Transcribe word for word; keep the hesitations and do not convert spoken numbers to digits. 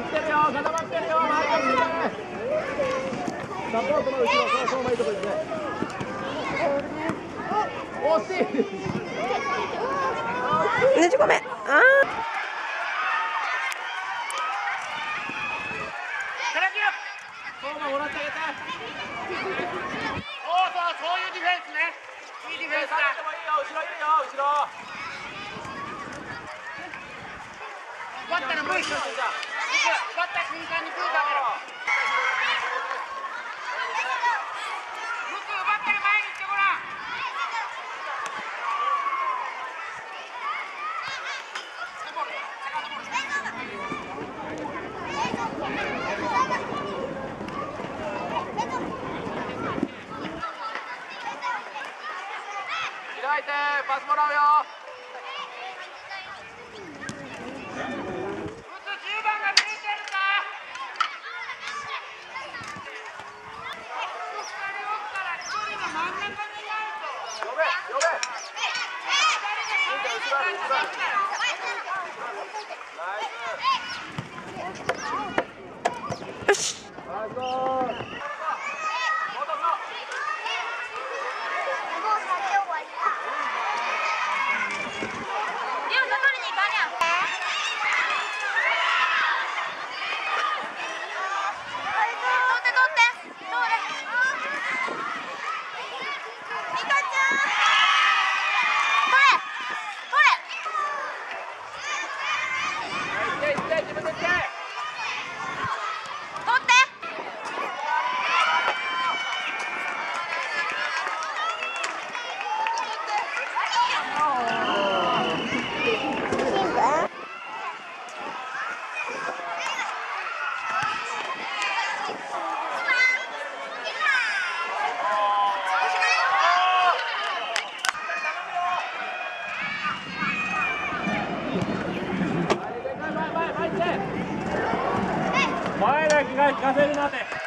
ってるよ、固まってるよ、回ってるね。サポートの後ろ、そうそう、前いいとこですね。惜しい。 ねじ込め。ああ。 そうもらってあげて。 そうそう、そういうディフェンスね。いいディフェンスだ。 下げてもいいよ、後ろいるよ、後ろ。 バッターの向いてる。バッター瞬間に来るだけろ。向く、バッターが前に行ってごらん。 開いて、パスもらうよ。 よし。 前だけが聞かせるなって。